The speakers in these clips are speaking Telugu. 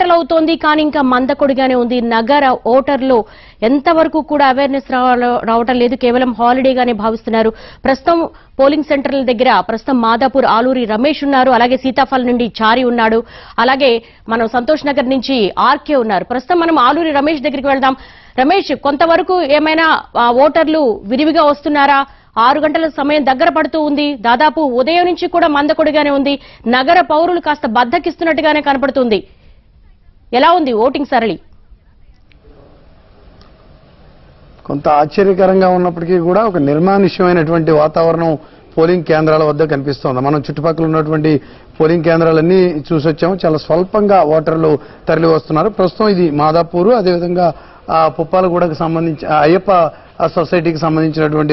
గంటలవుతోంది కానీ ఇంకా మందకొడిగానే ఉంది. నగర ఓటర్లు ఎంతవరకు కూడా అవేర్నెస్ రావటం లేదు, కేవలం హాలిడేగానే భావిస్తున్నారు. ప్రస్తుతం పోలింగ్ సెంటర్ల దగ్గర ప్రస్తుతం మాదాపూర్ ఆలూరి రమేష్ ఉన్నారు, అలాగే సీతాఫల్ నుండి చారి ఉన్నాడు, అలాగే మనం సంతోష్ నగర్ నుంచి ఆర్కే ఉన్నారు. ప్రస్తుతం మనం ఆలూరి రమేష్ దగ్గరికి వెళ్దాం. రమేష్, కొంతవరకు ఏమైనా ఓటర్లు విరివిగా వస్తున్నారా? 6 గంటల సమయం దగ్గర పడుతూ ఉంది, దాదాపు ఉదయం నుంచి కూడా మందకొడిగానే ఉంది, నగర పౌరులు కాస్త బద్దకిస్తున్నట్టుగానే కనపడుతుంది. ఎలా ఉంది ఓటింగ్ సరళి? కొంత ఆశ్చర్యకరంగా ఉన్నప్పటికీ కూడా ఒక నిర్మానుష్యమైనటువంటి వాతావరణం పోలింగ్ కేంద్రాల వద్ద కనిపిస్తోంది. మనం చుట్టుపక్కల ఉన్నటువంటి పోలింగ్ కేంద్రాలన్నీ చూసొచ్చాము. చాలా స్వల్పంగా ఓటర్లు తరలి వస్తున్నారు. ప్రస్తుతం ఇది మాదాపూర్, అదేవిధంగా పుప్పాలగూడకు సంబంధించి అయ్యప్ప సొసైటీకి సంబంధించినటువంటి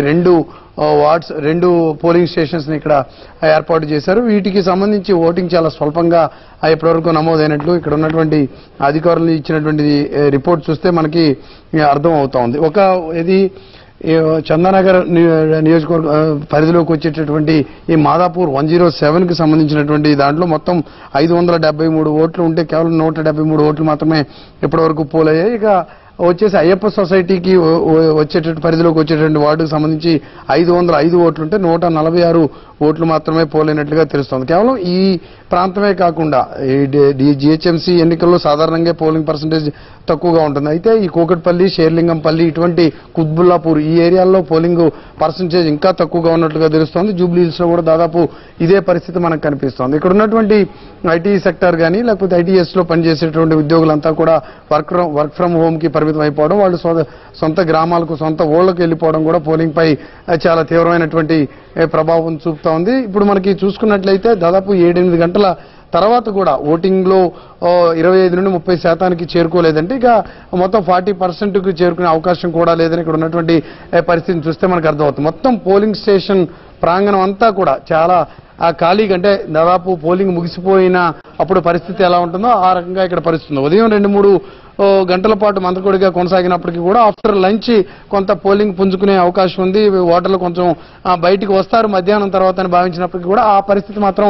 2 పోలింగ్ స్టేషన్స్ ని ఇక్కడ ఏర్పాటు చేశారు. వీటికి సంబంధించి ఓటింగ్ చాలా స్వల్పంగా ఇప్పటివరకు నమోదైనట్లు ఇక్కడ ఉన్నటువంటి అధికారులు ఇచ్చినటువంటి రిపోర్ట్ చూస్తే మనకి అర్థం అవుతా ఉంది. ఇది చందానగర్ నియోజకవర్గ పరిధిలోకి వచ్చేటటువంటి ఈ మాదాపూర్ 107 కి సంబంధించినటువంటి దాంట్లో మొత్తం 573 ఓట్లు ఉంటే కేవలం 173 ఓట్లు మాత్రమే ఇప్పటివరకు పోలయ్యాయి. ఇక వచ్చేసి అయ్యప్ప సొసైటీకి వచ్చేటటువంటి పరిధిలోకి వచ్చేటువంటి వార్డుకు సంబంధించి 505 ఓట్లుంటే 146 ఓట్లు మాత్రమే పోలేనట్లుగా తెలుస్తోంది. కేవలం ఈ ప్రాంతమే కాకుండా ఈ GHMC ఎన్నికల్లో సాధారణంగా పోలింగ్ పర్సంటేజ్ తక్కువగా ఉంటుంది. అయితే ఈ కూకట్పల్లి, షేర్లింగంపల్లి, ఇటువంటి కుత్బుల్లాపూర్ ఈ ఏరియాల్లో పోలింగ్ పర్సంటేజ్ ఇంకా తక్కువగా ఉన్నట్లుగా తెలుస్తోంది. జూబ్లీ హిల్స్ లో కూడా దాదాపు ఇదే పరిస్థితి మనకు కనిపిస్తోంది. ఇక్కడ ఉన్నటువంటి ఐటీ సెక్టర్ కానీ లేకపోతే ITS లో పనిచేసేటువంటి ఉద్యోగులంతా కూడా వర్క్ ఫ్రమ్ హోమ్ కి పరిమితం అయిపోవడం, వాళ్ళు సొంత గ్రామాలకు సొంత ఊళ్ళకు వెళ్లిపోవడం కూడా పోలింగ్ పై చాలా తీవ్రమైనటువంటి ప్రభావం చూపుతా ఉంది. ఇప్పుడు మనకి చూసుకున్నట్లయితే దాదాపు 7-8 గంటల తర్వాత కూడా ఓటింగ్ లో 25 నుండి 30% చేరుకోలేదంటే ఇక మొత్తం 40%కు చేరుకునే అవకాశం కూడా లేదని ఇక్కడ ఉన్నటువంటి పరిస్థితిని చూస్తే మనకు అర్థమవుతుంది. మొత్తం పోలింగ్ స్టేషన్ ప్రాంగణం అంతా కూడా చాలా ఖాళీగా, అంటే దాదాపు పోలింగ్ ముగిసిపోయిన అప్పుడు పరిస్థితి ఎలా ఉంటుందో ఆ రకంగా ఇక్కడ పరిస్థితి. ఉదయం 2-3 గంటల పాటు మందకొడిగా కొనసాగినప్పటికీ కూడా ఆఫ్టర్ లంచ్ కొంత పోలింగ్ పుంజుకునే అవకాశం ఉంది. ఓటర్లు కొంచెం బయటికి వస్తారు మధ్యాహ్నం తర్వాత అని భావించినప్పటికీ కూడా ఆ పరిస్థితి మాత్రం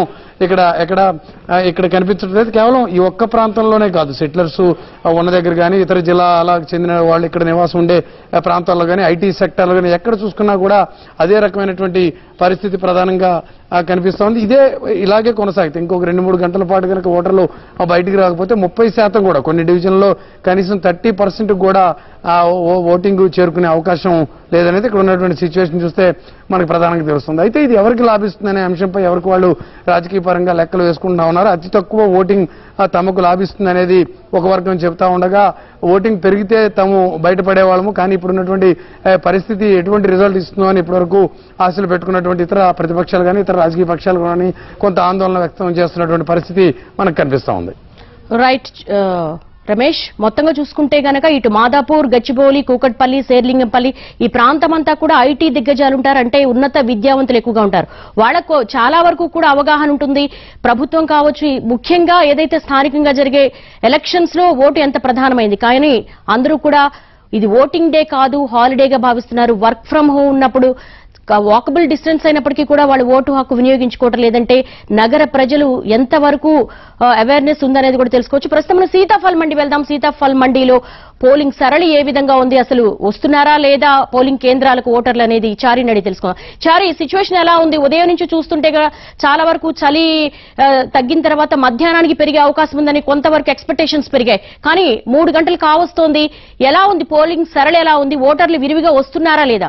ఇక్కడ కనిపించట్లేదు. కేవలం ఈ ఒక్క ప్రాంతంలోనే కాదు, సెటిలర్స్ ఉన్న దగ్గర కానీ ఇతర జిల్లాలకు చెందిన వాళ్ళు ఇక్కడ నివాసం ఉండే ప్రాంతాల్లో కానీ IT సెక్టార్లో కానీ ఎక్కడ చూసుకున్నా కూడా అదే రకమైనటువంటి పరిస్థితి ప్రధానంగా కనిపిస్తోంది. ఇలాగే కొనసాగితే ఇంకొక 2-3 గంటల పాటు కనుక ఓటర్లు బయటికి రాకపోతే 30% కూడా కొన్ని డివిజన్లో కనీసం 30% కూడా ఓటింగ్ చేరుకునే అవకాశం లేదనేది ఇక్కడ ఉన్నటువంటి సిచ్యువేషన్ చూస్తే మనకు ప్రధానంగా తెలుస్తుంది. అయితే ఇది ఎవరికి లాభిస్తుందనే అంశంపై ఎవరికి వాళ్ళు రాజకీయ పరంగా లెక్కలు వేసుకుంటా ఉన్నారు. అతి తక్కువ ఓటింగ్ తమకు లాభిస్తుంది అనేది ఒక వర్గం చెప్తా ఉండగా, ఓటింగ్ పెరిగితే తాము బయటపడేవాళ్ళము, కానీ ఇప్పుడున్నటువంటి పరిస్థితి ఎటువంటి రిజల్ట్ ఇస్తుందో అని ఇప్పటివరకు ఆశలు పెట్టుకున్నటువంటి ఇతర ప్రతిపక్షాలు కానీ ఇతర రాజకీయ పక్షాలు కానీ కొంత ఆందోళన వ్యక్తం చేస్తున్నటువంటి పరిస్థితి మనకు కనిపిస్తా ఉంది. రైట్ రమేష్, మొత్తంగా చూసుకుంటే గనక ఇటు మాదాపూర్, గచ్చిబౌలి, కూకట్పల్లి, శేర్లింగంపల్లి ఈ ప్రాంతం అంతా కూడా IT దిగ్గజాలు ఉంటారు, అంటే ఉన్నత విద్యావంతులు ఎక్కువగా ఉంటారు. వాళ్లకు చాలా వరకు కూడా అవగాహన ఉంటుంది. ప్రభుత్వం కావచ్చు, ముఖ్యంగా ఏదైతే స్థానికంగా జరిగే ఎలక్షన్స్ లో ఓటు ఎంత ప్రధానమైంది, కానీ అందరూ కూడా ఇది ఓటింగ్ డే కాదు, హాలిడేగా భావిస్తున్నారు. వర్క్ ఫ్రం హోమ్ ఉన్నప్పుడు వాకబుల్ డిస్టెన్స్ అయినప్పటికీ కూడా వాళ్ళు ఓటు హక్కు వినియోగించుకోవటం లేదంటే నగర ప్రజలు ఎంతవరకు అవేర్నెస్ ఉందనేది కూడా తెలుసుకోవచ్చు. ప్రస్తుతం మనం సీతాఫల్ మండి వెళ్దాం. సీతాఫల్ మండిలో పోలింగ్ సరళి ఏ విధంగా ఉంది, అసలు వస్తున్నారా లేదా పోలింగ్ కేంద్రాలకు ఓటర్లు అనేది చారి నడి తెలుసుకుందాం. చారి, సిచ్యువేషన్ ఎలా ఉంది? ఉదయం నుంచి చూస్తుంటే చాలా వరకు చలి తగ్గిన తర్వాత మధ్యాహ్నానికి పెరిగే అవకాశం ఉందని కొంతవరకు ఎక్స్పెక్టేషన్స్ పెరిగాయి, కానీ 3 గంటలు కావస్తోంది. ఎలా ఉంది పోలింగ్ సరళి? ఎలా ఉంది? ఓటర్లు విరివిగా వస్తున్నారా లేదా?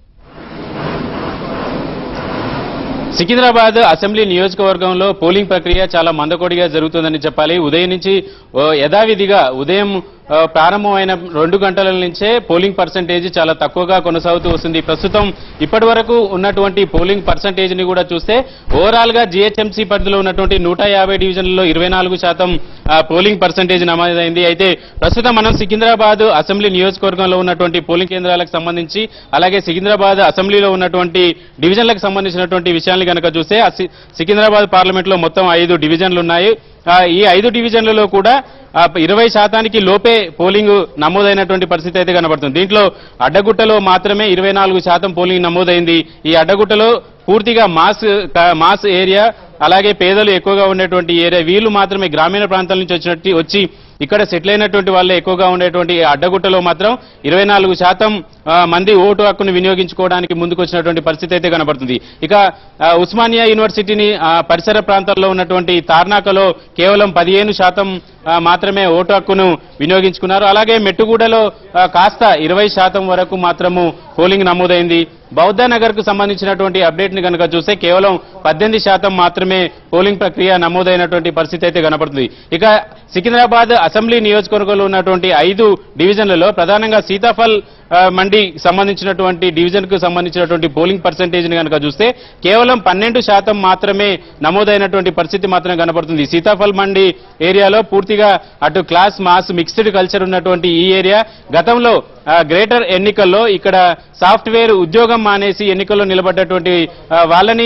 సికింద్రాబాద్ అసెంబ్లీ నియోజకవర్గంలో పోలింగ్ ప్రక్రియ చాలా మందకొడిగా జరుగుతుందని చెప్పాలి. ఉదయం నుంచి యథావిధిగా ఉదయం ప్రారంభమైన 2 గంటల నుంచే పోలింగ్ పర్సంటేజ్ చాలా తక్కువగా కొనసాగుతూ వస్తుంది. ప్రస్తుతం ఇప్పటి వరకు ఉన్నటువంటి పోలింగ్ పర్సంటేజ్ ని కూడా చూస్తే ఓవరాల్ గా GHMC పరిధిలో ఉన్నటువంటి 150 డివిజన్లలో 24% పోలింగ్ పర్సంటేజ్ నమోదైంది. అయితే ప్రస్తుతం మనం సికింద్రాబాద్ అసెంబ్లీ నియోజకవర్గంలో ఉన్నటువంటి పోలింగ్ కేంద్రాలకు సంబంధించి అలాగే సికింద్రాబాద్ అసెంబ్లీలో ఉన్నటువంటి డివిజన్లకు సంబంధించినటువంటి విషయాన్ని కనుక చూస్తే సికింద్రాబాద్ పార్లమెంట్ లో మొత్తం 5 డివిజన్లు ఉన్నాయి. ఈ 5 డివిజన్లలో కూడా 20% లోపే పోలింగ్ నమోదైనటువంటి పరిస్థితి అయితే కనబడుతుంది. దీంట్లో అడ్డగుట్టలో మాత్రమే 24% పోలింగ్ నమోదైంది. ఈ అడ్డగుట్టలో పూర్తిగా మాస్ ఏరియా, అలాగే పేదలు ఎక్కువగా ఉండేటువంటి ఏరియా, వీళ్ళు మాత్రమే గ్రామీణ ప్రాంతాల నుంచి వచ్చి ఇక్కడ సెటిల్ అయినటువంటి వాళ్ళే ఎక్కువగా ఉండేటువంటి అడ్డగుట్టలో మాత్రం 24% మంది ఓటు హక్కును వినియోగించుకోవడానికి ముందుకొచ్చినటువంటి పరిస్థితి అయితే కనబడుతుంది. ఇక ఉస్మానియా యూనివర్సిటీని పరిసర ప్రాంతాల్లో ఉన్నటువంటి తార్నాకలో కేవలం 15% మాత్రమే ఓటు హక్కును వినియోగించుకున్నారు. అలాగే మెట్టుగూడలో కాస్త 20% వరకు మాత్రము పోలింగ్ నమోదైంది. బౌద్ధ నగర్ కు సంబంధించినటువంటి అప్డేట్ ని కనుక చూస్తే కేవలం 18% మాత్రమే పోలింగ్ ప్రక్రియ నమోదైనటువంటి పరిస్థితి అయితే కనబడుతుంది. ఇక సికింద్రాబాద్ అసెంబ్లీ నియోజకవర్గంలో ఉన్నటువంటి 5 డివిజన్లలో ప్రధానంగా సీతాఫల్ మండి సంబంధించినటువంటి డివిజన్ కు సంబంధించినటువంటి పోలింగ్ పర్సెంటేజ్ ని కనుక చూస్తే కేవలం 12% మాత్రమే నమోదైనటువంటి పరిస్థితి మాత్రం కనబడుతుంది. సీతాఫల్ మండి ఏరియాలో పూర్తిగా అటు క్లాస్ మాస్ మిక్స్డ్ కల్చర్ ఉన్నటువంటి ఈ ఏరియా గతంలో గ్రేటర్ ఎన్నికల్లో ఇక్కడ సాఫ్ట్వేర్ ఉద్యోగం మానేసి ఎన్నికల్లో నిలబడ్డటువంటి వాళ్ళని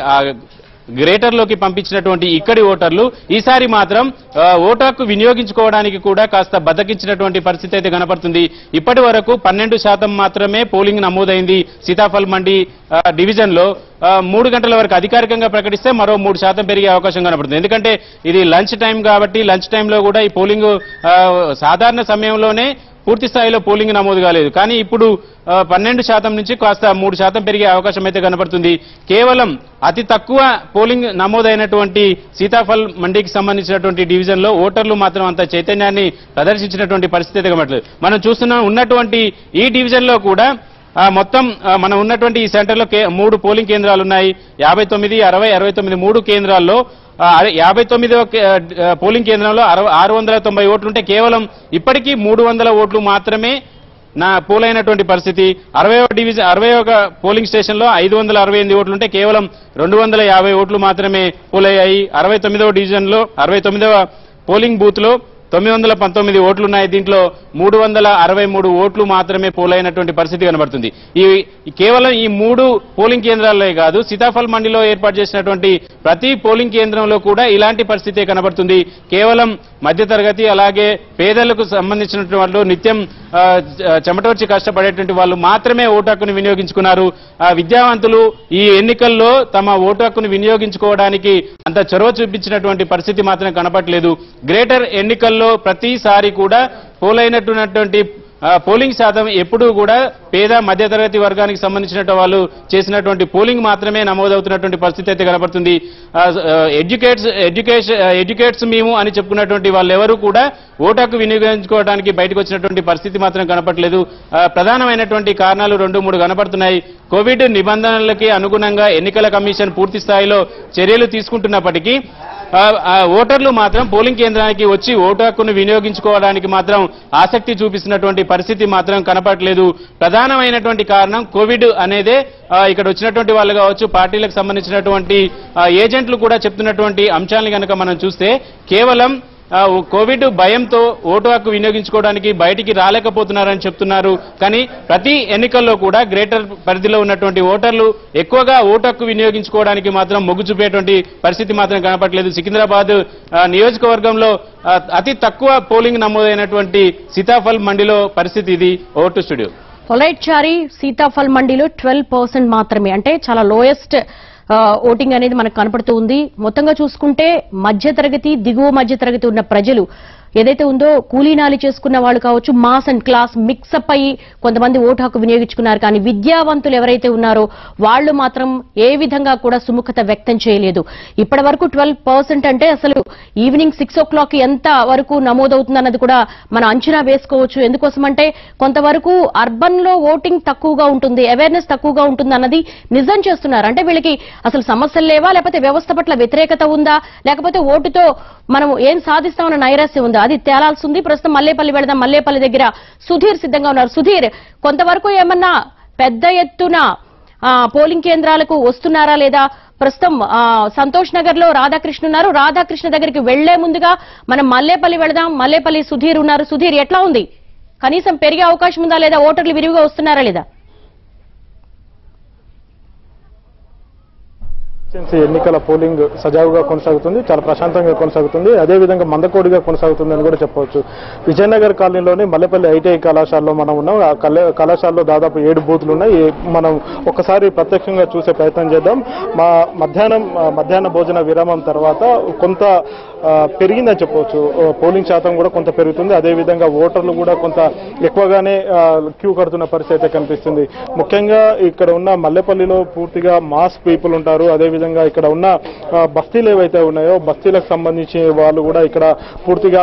గ్రేటర్ లోకి పంపించినటువంటి ఇక్కడి ఓటర్లు ఈసారి మాత్రం ఓటు హక్కు వినియోగించుకోవడానికి కూడా కాస్త బద్దకించినటువంటి పరిస్థితి అయితే కనపడుతుంది. ఇప్పటి వరకు 12% మాత్రమే పోలింగ్ నమోదైంది సీతాఫల్ మండి డివిజన్ లో. 3 గంటల వరకు అధికారికంగా ప్రకటిస్తే మరో 3% పెరిగే అవకాశం కనబడుతుంది. ఎందుకంటే ఇది లంచ్ టైం కాబట్టి లంచ్ టైంలో కూడా ఈ పోలింగ్ సాధారణ సమయంలోనే పూర్తి స్థాయిలో పోలింగ్ నమోదు కాలేదు. కానీ ఇప్పుడు 12% నుంచి కాస్త 3% పెరిగే అవకాశం అయితే కనబడుతుంది. కేవలం అతి తక్కువ పోలింగ్ నమోదైనటువంటి సీతాఫల్ మండికి సంబంధించినటువంటి డివిజన్ లో ఓటర్లు మాత్రం అంత చైతన్యాన్ని ప్రదర్శించినటువంటి పరిస్థితి అయితే కనబడలేదు. మనం ఉన్నటువంటి ఈ డివిజన్ లో కూడా మొత్తం మనం ఉన్నటువంటి ఈ సెంటర్లో 3 పోలింగ్ కేంద్రాలు ఉన్నాయి. 59, 60, 69 3 కేంద్రాల్లో 59వ పోలింగ్ కేంద్రంలో 690 ఓట్లుంటే కేవలం ఇప్పటికీ 300 ఓట్లు మాత్రమే పోలైనటువంటి పరిస్థితి. 60వ పోలింగ్ స్టేషన్ లో 568 ఓట్లుంటే కేవలం 250 ఓట్లు మాత్రమే పోలయ్యాయి. 69వ డివిజన్ లో 69వ పోలింగ్ బూత్ లో 919 ఓట్లున్నాయి. దీంట్లో 363 ఓట్లు మాత్రమే పోలైనటువంటి పరిస్థితి కనబడుతుంది. కేవలం ఈ 3 పోలింగ్ కేంద్రాలే కాదు, సీతాఫల్ మండిలో ఏర్పాటు చేసినటువంటి ప్రతి పోలింగ్ కేంద్రంలో కూడా ఇలాంటి పరిస్థితే కనబడుతుంది. కేవలం మధ్యతరగతి అలాగే పేదలకు సంబంధించినటువంటి వాళ్ళు నిత్యం చెమటోర్చి కష్టపడేటువంటి వాళ్ళు మాత్రమే ఓటు హక్కును వినియోగించుకున్నారు. విద్యావంతులు ఈ ఎన్నికల్లో తమ ఓటు హక్కును వినియోగించుకోవడానికి అంత చొరవ చూపించినటువంటి పరిస్థితి మాత్రం కనబడలేదు. గ్రేటర్ ఎన్నికల్లో ప్రతిసారి కూడా పోలైనటువంటి పోలింగ్ శాతం ఎప్పుడూ కూడా పేద మధ్యతరగతి వర్గానికి సంబంధించిన వాళ్ళు చేసినటువంటి పోలింగ్ మాత్రమే నమోదవుతున్నటువంటి పరిస్థితి అయితే కనబడుతుంది. ఎడ్యుకేట్స్ మేము అని చెప్పుకున్నటువంటి వాళ్ళెవరూ కూడా ఓటు హక్కు వినియోగించుకోవడానికి బయటకు వచ్చినటువంటి పరిస్థితి మాత్రం కనపడలేదు. ప్రధానమైనటువంటి కారణాలు 2-3 కనపడుతున్నాయి. కోవిడ్ నిబంధనలకి అనుగుణంగా ఎన్నికల కమిషన్ పూర్తి స్థాయిలో చర్యలు తీసుకుంటున్నప్పటికీ ఓటర్లు మాత్రం పోలింగ్ కేంద్రానికి వచ్చి ఓటు హక్కును వినియోగించుకోవడానికి మాత్రం ఆసక్తి చూపిస్తున్నటువంటి పరిస్థితి మాత్రం కనపడలేదు. ప్రధానమైనటువంటి కారణం కోవిడ్ అనేదే ఇక్కడ వచ్చినటువంటి వాళ్ళు కావచ్చు, పార్టీలకు సంబంధించినటువంటి ఏజెంట్లు కూడా చెప్తున్నటువంటి అంశాలను కనుక మనం చూస్తే కేవలం కోవిడ్ భయంతో ఓటు హక్కు వినియోగించుకోవడానికి బయటికి రాలేకపోతున్నారని చెప్తున్నారు. కానీ ప్రతి ఎన్నికల్లో కూడా గ్రేటర్ పరిధిలో ఉన్నటువంటి ఓటర్లు ఎక్కువగా ఓటు హక్కు వినియోగించుకోవడానికి మాత్రం మొగ్గు చూపేటువంటి పరిస్థితి మాత్రం కనపడలేదు. సికింద్రాబాద్ నియోజకవర్గంలో అతి తక్కువ పోలింగ్ నమోదైనటువంటి సీతాఫల్ మండిలో పరిస్థితి ఇది. Over to studio. చారి సీతాఫల్ మండిలో 12% మాత్రమే, అంటే చాలా లోయెస్ట్ ఓటింగ్ అనేది మనకు కనపడుతూ ఉంది. మొత్తంగా చూసుకుంటే మధ్యతరగతి దిగువ మధ్యతరగతి ఉన్న ప్రజలు ఏదైతే ఉందో కూలీనాలి చేసుకున్న వాళ్ళు కావచ్చు, మాస్ అండ్ క్లాస్ మిక్సప్ అయ్యి కొంతమంది ఓటు హక్కు వినియోగించుకున్నారు. కానీ విద్యావంతులు ఎవరైతే ఉన్నారో వాళ్ళు మాత్రం ఏ విధంగా కూడా సుముఖత వ్యక్తం చేయలేదు. ఇప్పటి వరకు 12% అంటే అసలు ఈవినింగ్ 6 o'clock ఎంత వరకు నమోదవుతుందన్నది కూడా మనం అంచనా వేసుకోవచ్చు. ఎందుకోసమంటే కొంతవరకు అర్బన్ లో ఓటింగ్ తక్కువగా ఉంటుంది, అవేర్నెస్ తక్కువగా ఉంటుంది అన్నది నిజం చేస్తున్నారు. అంటే వీళ్ళకి అసలు సమస్యలు లేవా, లేకపోతే వ్యవస్థ పట్ల వ్యతిరేకత ఉందా, లేకపోతే ఓటుతో మనం ఏం సాధిస్తామన్న నైరాశ్యం ఉందా, అది తేలాల్సి ఉంది. ప్రస్తుతం మల్లేపల్లి వెళదాం. మల్లేపల్లి దగ్గర సుధీర్ సిద్ధంగా ఉన్నారు. సుధీర్, కొంతవరకు ఏమన్నా పెద్ద ఎత్తున పోలింగ్ కేంద్రాలకు వస్తున్నారా లేదా? ప్రస్తుతం సంతోష్ నగర్ లో రాధాకృష్ణ ఉన్నారు. రాధాకృష్ణ దగ్గరికి వెళ్లే ముందుగా మనం మల్లేపల్లి వెళదాం. మల్లేపల్లి సుధీర్ ఉన్నారు. సుధీర్, ఎట్లా ఉంది? కనీసం పెరిగే అవకాశం ఉందా లేదా? ఓటర్లు విరివిగా వస్తున్నారా లేదా? ఎన్నికల పోలింగ్ సజావుగా కొనసాగుతుంది, చాలా ప్రశాంతంగా కొనసాగుతుంది, అదేవిధంగా మందకోడిగా కొనసాగుతుందని కూడా చెప్పవచ్చు. విజయనగర్ కాలనీలోని మల్లెపల్లి ఐటీఐ కళాశాలలో మనం ఉన్నాం. ఆ కళాశాలలో దాదాపు 7 బూతులు ఉన్నాయి. మనం ఒకసారి ప్రత్యక్షంగా చూసే ప్రయత్నం చేద్దాం. మధ్యాహ్న భోజన విరామం తర్వాత కొంత పెరిగిందని చెప్పవచ్చు. పోలింగ్ శాతం కూడా కొంత పెరుగుతుంది. అదేవిధంగా ఓటర్లు కూడా కొంత ఎక్కువగానే క్యూ కడుతున్న పరిస్థితి కనిపిస్తుంది. ముఖ్యంగా ఇక్కడ ఉన్న మల్లెపల్లిలో పూర్తిగా మాస్ పీపుల్ ఉంటారు. అదేవిధంగా ఇక్కడ ఉన్న బస్తీలు ఏవైతే ఉన్నాయో బస్తీలకు సంబంధించి వాళ్ళు కూడా ఇక్కడ పూర్తిగా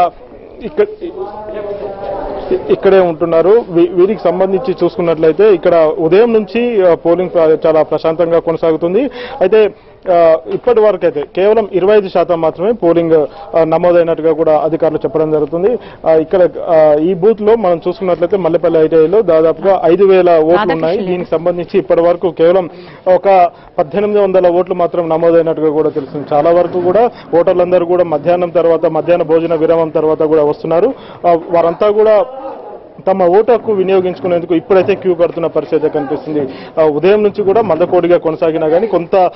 ఇక్కడే ఉంటున్నారు. వీరికి సంబంధించి చూసుకున్నట్లయితే ఇక్కడ ఉదయం నుంచి పోలింగ్ చాలా ప్రశాంతంగా కొనసాగుతుంది. అయితే ఇప్పటి వరకు అయితే కేవలం 25% మాత్రమే పోలింగ్ నమోదైనట్టుగా కూడా అధికారులు చెప్పడం జరుగుతుంది. ఇక్కడ ఈ బూత్ లో మనం చూసుకున్నట్లయితే మల్లెపల్లి ఐటీఐలో దాదాపుగా 5,000 ఓట్లు ఉన్నాయి. దీనికి సంబంధించి ఇప్పటి వరకు కేవలం ఒక 1,800 ఓట్లు మాత్రం నమోదైనట్టుగా కూడా తెలుస్తుంది. చాలా వరకు కూడా ఓటర్లందరూ కూడా మధ్యాహ్న భోజన విరామం తర్వాత కూడా వస్తున్నారు. వారంతా కూడా తమ ఓటు హక్కు వినియోగించుకునేందుకు ఇప్పుడైతే క్యూ కడుతున్న పరిస్థితి కనిపిస్తుంది. ఉదయం నుంచి కూడా మందకోడిగా కొనసాగినా కానీ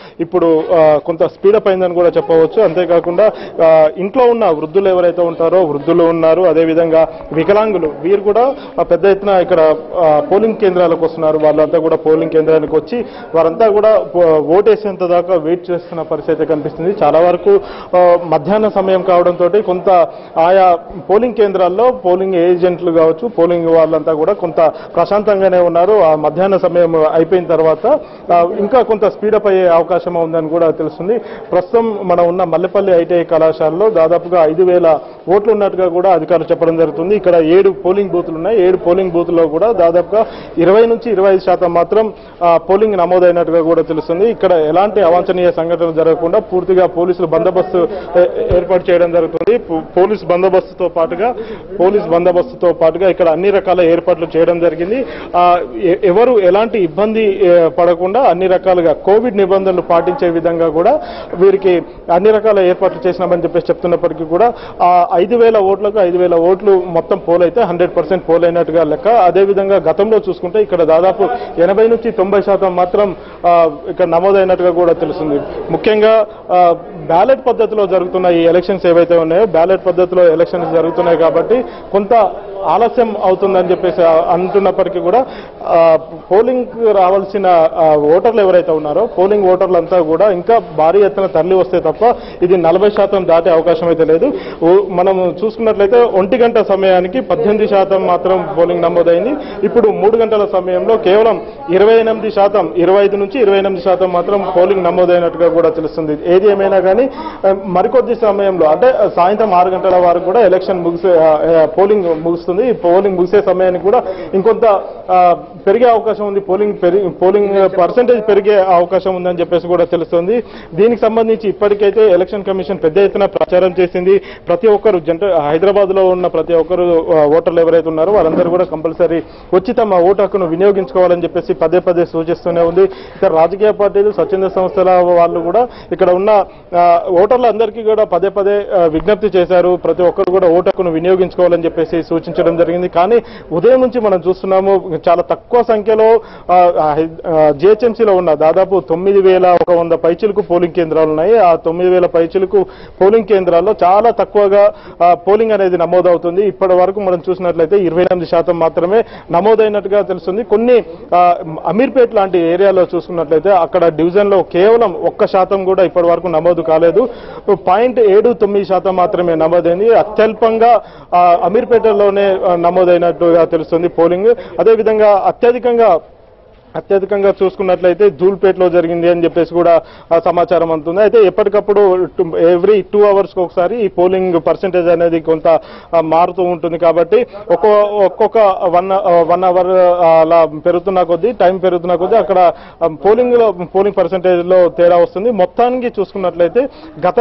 కొంత స్పీడప్ అయిందని కూడా చెప్పవచ్చు. అంతేకాకుండా ఇంట్లో ఉన్న వృద్ధులు ఎవరైతే ఉంటారో వృద్ధులు ఉన్నారు, అదేవిధంగా వికలాంగులు వీరు కూడా పెద్ద ఎత్తున ఇక్కడ పోలింగ్ కేంద్రాలకు వస్తున్నారు. వాళ్ళంతా కూడా పోలింగ్ కేంద్రానికి వచ్చి వారంతా కూడా ఓటేసేంత దాకా వెయిట్ చేస్తున్న పరిస్థితి కనిపిస్తుంది. చాలా వరకు మధ్యాహ్న సమయం కావడంతో కొంత ఆయా పోలింగ్ కేంద్రాల్లో పోలింగ్ ఏజెంట్లు కావచ్చు, పోలింగ్ వాళ్ళంతా కూడా కొంత ప్రశాంతంగానే ఉన్నారు. ఆ మధ్యాహ్న సమయం అయిపోయిన తర్వాత ఇంకా కొంత స్పీడప్ అయ్యే అవకాశం ఉందని కూడా తెలుస్తుంది. ప్రస్తుతం మనం ఉన్న మల్లెపల్లి ఐటీఐ కళాశాలలో దాదాపుగా 5,000 ఓట్లు ఉన్నట్టుగా కూడా అధికారులు చెప్పడం జరుగుతుంది. ఇక్కడ 7 పోలింగ్ బూతులు ఉన్నాయి. 7 పోలింగ్ బూత్లో కూడా దాదాపుగా 20 నుంచి 25% మాత్రం పోలింగ్ నమోదైనట్టుగా కూడా తెలుస్తుంది. ఇక్కడ ఎలాంటి అవాంఛనీయ సంఘటనలు జరగకుండా పూర్తిగా పోలీసులు బందోబస్తు ఏర్పాటు చేయడం జరుగుతుంది. పోలీస్ బందోబస్తుతో పాటుగా ఇక్కడ అన్ని రకాల ఏర్పాట్లు చేయడం జరిగింది. ఎవరు ఎలాంటి ఇబ్బంది పడకుండా అన్ని రకాలుగా కోవిడ్ నిబంధనలు పాటించే విధంగా కూడా వీరికి అన్ని రకాల ఏర్పాట్లు చేసినామని చెప్పేసి చెప్తున్నప్పటికీ కూడా 5,000 ఓట్లకు 5,000 ఓట్లు మొత్తం పోల్ అయితే 100% పోల్ అయినట్టుగా లెక్క. అదేవిధంగా గతంలో చూసుకుంటే ఇక్కడ దాదాపు 80 నుంచి 90% మాత్రం ఇక్కడ నమోదైనట్టుగా కూడా తెలుస్తుంది. ముఖ్యంగా బ్యాలెట్ పద్ధతిలో జరుగుతున్న ఈ ఎలక్షన్స్ ఏవైతే ఉన్నాయో బ్యాలెట్ పద్ధతిలో ఎలక్షన్స్ జరుగుతున్నాయి కాబట్టి కొంత ఆలస్యం అవుతుందని చెప్పేసి అంటున్నప్పటికీ కూడా పోలింగ్ రావాల్సిన ఓటర్లు ఎవరైతే ఉన్నారో పోలింగ్ ఓటర్లంతా కూడా ఇంకా భారీ ఎత్తున తరలి వస్తే తప్ప ఇది 40% దాటే అవకాశం అయితే లేదు. మనం చూసుకున్నట్లయితే 1 గంట సమయానికి 18% మాత్రం పోలింగ్ నమోదైంది. ఇప్పుడు 3 గంటల సమయంలో కేవలం 28%, 25 నుంచి 28% మాత్రం పోలింగ్ నమోదైనట్టుగా కూడా తెలుస్తుంది. ఏది ఏమైనా కానీ మరికొద్ది సమయంలో అంటే సాయంత్రం 6 గంటల వరకు కూడా ఎలక్షన్ పోలింగ్ ముగుస్తుంది. ఈ పోలింగ్ ముగిసే సమయానికి కూడా ఇంకొంత పెరిగే అవకాశం ఉంది. పోలింగ్ పర్సెంటేజ్ పెరిగే అవకాశం ఉందని చెప్పేసి కూడా తెలుస్తుంది. దీనికి సంబంధించి ఇప్పటికైతే ఎలక్షన్ కమిషన్ పెద్ద ఎత్తున ప్రచారం చేసింది. ప్రతి ఒక్కరు హైదరాబాద్ లో ఉన్న ప్రతి ఒక్కరు ఓటర్లు ఎవరైతే ఉన్నారో వారందరూ కూడా కంపల్సరీ వచ్చి తమ ఓటు హక్కును వినియోగించుకోవాలని చెప్పేసి పదే సూచిస్తూనే ఉంది. ఇక రాజకీయ పార్టీలు, స్వచ్ఛంద సంస్థల వాళ్ళు కూడా ఇక్కడ ఉన్న ఓటర్లందరికీ కూడా పదే విజ్ఞప్తి చేశారు. ప్రతి ఒక్కరు కూడా ఓటు హక్కును వినియోగించుకోవాలని చెప్పేసి సూచించడం జరిగింది. కానీ ఉదయం నుంచి మనం చూస్తున్నాము చాలా తక్కువ సంఖ్యలో GHMCలో ఉన్న దాదాపు 9,100 పైచిలకు పోలింగ్ కేంద్రాలు ఉన్నాయి. ఆ 9,000 పైచిలకు పోలింగ్ కేంద్రాల్లో చాలా తక్కువగా పోలింగ్ అనేది నమోదవుతుంది. ఇప్పటి వరకు మనం చూసినట్లయితే 28% మాత్రమే నమోదైనట్టుగా తెలుస్తుంది. కొన్ని అమీర్పేట్ లాంటి ఏరియాలో చూసుకున్నట్లయితే అక్కడ డివిజన్ లో కేవలం 1% కూడా ఇప్పటి వరకు నమోదు కాలేదు. 0.79% మాత్రమే నమోదైంది. అత్యల్పంగా అమీర్పేటలోనే నమోదైనట్టుగా తెలుస్తుంది పోలింగ్. అదేవిధంగా అత్యధికంగా చూసుకున్నట్లయితే ధూల్పేటలో జరిగింది అని చెప్పేసి కూడా సమాచారం అందుతుంది. అయితే ఎప్పటికప్పుడు ఎవ్రీ 2 అవర్స్ ఒకసారి ఈ పోలింగ్ పర్సెంటేజ్ అనేది కొంత మారుతూ ఉంటుంది. కాబట్టి ఒక్కొక్క 1 అవర్ అలా టైం పెరుగుతున్న కొద్దీ అక్కడ పోలింగ్ పర్సెంటేజ్ లో తేడా వస్తుంది. మొత్తానికి చూసుకున్నట్లయితే గత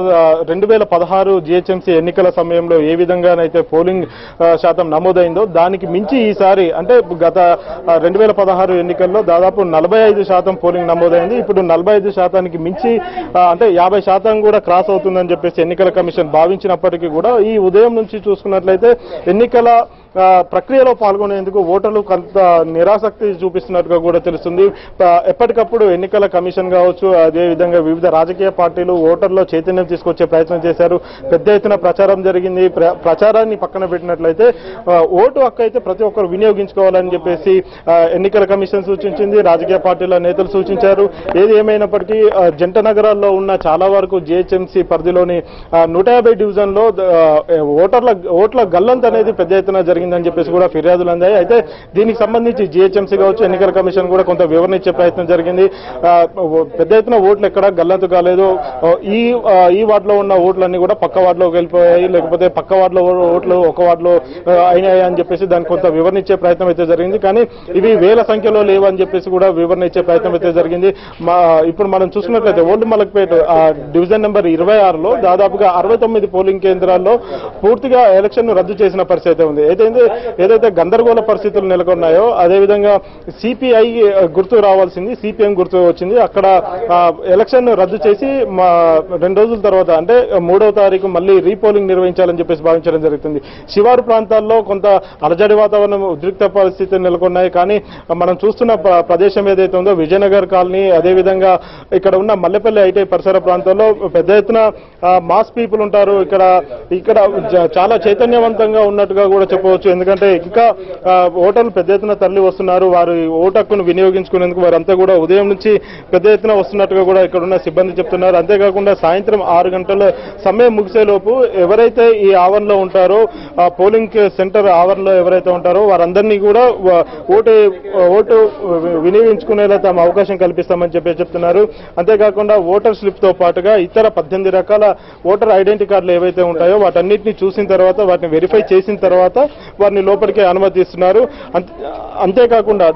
2016 GHMC ఎన్నికల సమయంలో ఏ విధంగానైతే పోలింగ్ శాతం నమోదైందో దానికి మించి ఈసారి అంటే గత 2016 ఎన్నికల్లో దాదాపు 45% పోలింగ్ నమోదైంది. ఇప్పుడు 45%కి మించి అంటే 50% కూడా క్రాస్ అవుతుందని చెప్పేసి ఎన్నికల కమిషన్ భావించినప్పటికీ కూడా ఈ ఉదయం నుంచి చూసుకున్నట్లయితే ఎన్నికల ప్రక్రియలో పాల్గొనేందుకు ఓటర్లు కొంత నిరాసక్తి చూపిస్తున్నట్టుగా కూడా తెలుస్తుంది. ఎప్పటికప్పుడు ఎన్నికల కమిషన్ కావచ్చు, అదేవిధంగా వివిధ రాజకీయ పార్టీలు ఓటర్లో చైతన్యం తీసుకొచ్చే ప్రయత్నం చేశారు. పెద్ద ఎత్తున ప్రచారం జరిగింది. ప్రచారాన్ని పక్కన పెట్టినట్లయితే ఓటు హక్కు అయితే ప్రతి ఒక్కరు వినియోగించుకోవాలని చెప్పేసి ఎన్నికల కమిషన్ సూచించింది. రాజకీయ పార్టీల నేతలు సూచించారు. ఏది ఏమైనప్పటికీ జంట నగరాల్లో ఉన్న చాలా వరకు GHMC పరిధిలోని 150 డివిజన్లో ఓట్ల గల్లంత అనేది పెద్ద ఎత్తున జరిగిందని చెప్పేసి కూడా ఫిర్యాదులు అందాయి. అయితే దీనికి సంబంధించి GHMC కావచ్చు, ఎన్నికల కమిషన్ కూడా కొంత వివరణ ఇచ్చే ప్రయత్నం జరిగింది. పెద్ద ఎత్తున ఓట్లు ఎక్కడ గల్లంతు కాలేదు. ఈ వార్డులో ఉన్న ఓట్లన్నీ కూడా పక్క వార్డులోకి వెళ్ళిపోయాయి, లేకపోతే పక్క వార్డులో ఓట్లు ఒక వార్డులో అయినాయి అని చెప్పేసి దానికి కొంత వివరణ ఇచ్చే ప్రయత్నం అయితే జరిగింది. కానీ ఇవి వేల సంఖ్యలో లేవు అని చెప్పేసి కూడా వివరణ ఇచ్చే ప్రయత్నం అయితే జరిగింది. ఇప్పుడు మనం చూసుకున్నట్లయితే ఓల్డ్ మలక్పేట డివిజన్ నెంబర్ 26లో దాదాపుగా 69 పోలింగ్ కేంద్రాల్లో పూర్తిగా ఎలక్షన్ ను రద్దు చేసిన పరిస్థితి ఉంది. ఏదైతే గందరగోళ పరిస్థితులు నెలకొన్నాయో అదేవిధంగా CPI గుర్తు రావాల్సింది CPM గుర్తు వచ్చింది. అక్కడ ఎలక్షన్ రద్దు చేసి 2 రోజుల తర్వాత అంటే 3వ తారీఖు మళ్ళీ రీపోలింగ్ నిర్వహించాలని చెప్పేసి భావించడం జరుగుతుంది. శివారు ప్రాంతాల్లో కొంత అలజడి వాతావరణం, ఉద్రిక్త పరిస్థితులు నెలకొన్నాయి. కానీ మనం చూస్తున్న ప్రదేశం ఏదైతే ఉందో విజయనగర్ కాలనీ, అదేవిధంగా ఇక్కడ ఉన్న మల్లెపల్లి ఐటీ పరిసర ప్రాంతాల్లో పెద్ద ఎత్తున మాస్ పీపుల్ ఉంటారు. ఇక్కడ చాలా చైతన్యవంతంగా ఉన్నట్టుగా కూడా చెప్పవచ్చు. ఎందుకంటే ఇంకా ఓటర్లు పెద్ద ఎత్తున తరలి వస్తున్నారు. వారి ఓటు హక్కును వినియోగించుకునేందుకు వారంతా కూడా ఉదయం నుంచి పెద్ద ఎత్తున వస్తున్నట్టుగా కూడా ఇక్కడ ఉన్న సిబ్బంది చెప్తున్నారు. అంతేకాకుండా సాయంత్రం 6 గంటల సమయం ముగిసేలోపు ఎవరైతే ఈ ఆవరణలో ఉంటారో, పోలింగ్ సెంటర్ ఆవరణలో ఎవరైతే ఉంటారో వారందరినీ కూడా ఓటు వినియోగించుకునేలా తమ అవకాశం కల్పిస్తామని చెప్తున్నారు. అంతేకాకుండా ఓటర్ స్లిప్ తో పాటుగా ఇతర 18 రకాల ఓటర్ ఐడెంటిటీ కార్డులు ఏవైతే ఉంటాయో వాటన్నిటిని చూసిన తర్వాత, వాటిని వెరిఫై చేసిన తర్వాత వారిని లోపలికి అనుమతిస్తున్నారు. అంతేకాకుండా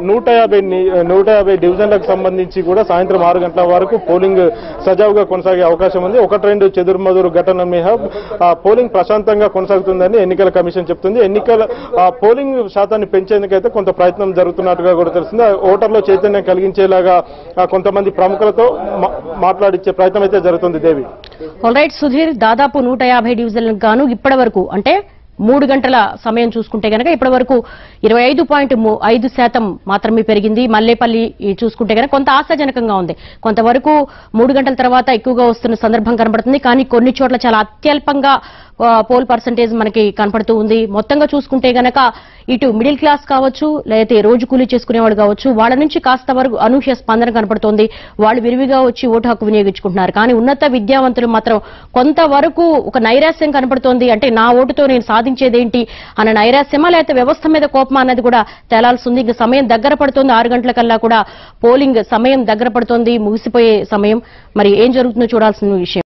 150 డివిజన్లకు సంబంధించి కూడా సాయంత్రం 6 గంటల వరకు పోలింగ్ సజావుగా కొనసాగే అవకాశం ఉంది. 1-2 చెదురుమదురు ఘటన మినహా పోలింగ్ ప్రశాంతంగా కొనసాగుతుందని ఎన్నికల కమిషన్ చెప్తుంది. పోలింగ్ శాతాన్ని పెంచేందుకైతే కొంత ప్రయత్నం జరుగుతున్నట్టుగా కూడా తెలుస్తుంది. ఓటర్లో చైతన్యం కలిగించేలాగా కొంతమంది ప్రముఖులతో మాట్లాడించే ప్రయత్నం అయితే జరుగుతుంది. దేవి. ఆల్రైట్ సుధీర్, దాదాపు 150 డివిజన్లకు గాను ఇప్పటి వరకు అంటే 3 గంటల సమయం చూసుకుంటే గనక ఇప్పటి వరకు 25.5% మాత్రమే పెరిగింది. మల్లేపల్లి చూసుకుంటే గనక కొంత ఆశాజనకంగా ఉంది. కొంతవరకు 3 గంటల తర్వాత ఎక్కువగా వస్తున్న సందర్భం కనబడుతుంది. కానీ కొన్ని చోట్ల చాలా అత్యల్పంగా పోల్ పర్సంటేజ్ మనకి కనపడుతూ ఉంది. మొత్తంగా చూసుకుంటే గనక ఇటు మిడిల్ క్లాస్ కావచ్చు, లేకపోతే రోజు కూలీ చేసుకునేవాడు కావచ్చు, వాళ్ళ నుంచి కాస్త వరకు అనూహ్య స్పందన కనపడుతోంది. వాళ్ళు విరివిగా వచ్చి ఓటు హక్కు వినియోగించుకుంటున్నారు. కానీ ఉన్నత విద్యావంతులు మాత్రం కొంతవరకు ఒక నైరాశ్యం కనపడుతోంది. అంటే నా ఓటుతో నేను సాధించేదేంటి అన్న నైరాశ్యమా, లేకపోతే వ్యవస్థ మీద కోపమా అన్నది కూడా తేలాల్సి ఉంది. ఇంకా సమయం దగ్గర పడుతోంది. 6 గంటల కల్లా కూడా పోలింగ్ సమయం దగ్గర పడుతోంది, ముగిసిపోయే సమయం. మరి ఏం జరుగుతుందో చూడాల్సిన విషయం.